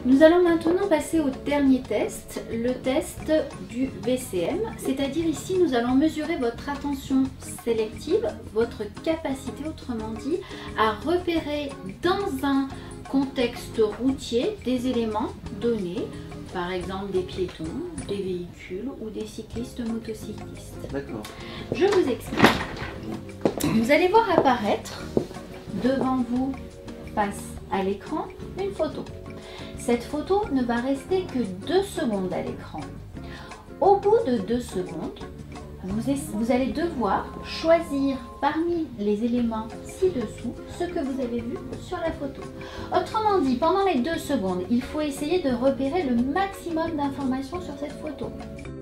Nous allons maintenant passer au dernier test, le test du VCM, c'est-à-dire ici nous allons mesurer votre attention sélective, votre capacité autrement dit à repérer dans un contexte routier des éléments donnés, par exemple des piétons, des véhicules ou des cyclistes motocyclistes. D'accord. Je vous explique. Vous allez voir apparaître devant vous, face à l'écran, une photo. Cette photo ne va rester que 2 secondes à l'écran. Au bout de 2 secondes, vous allez devoir choisir parmi les éléments ci-dessous ce que vous avez vu sur la photo. Autrement dit, pendant les 2 secondes, il faut essayer de repérer le maximum d'informations sur cette photo.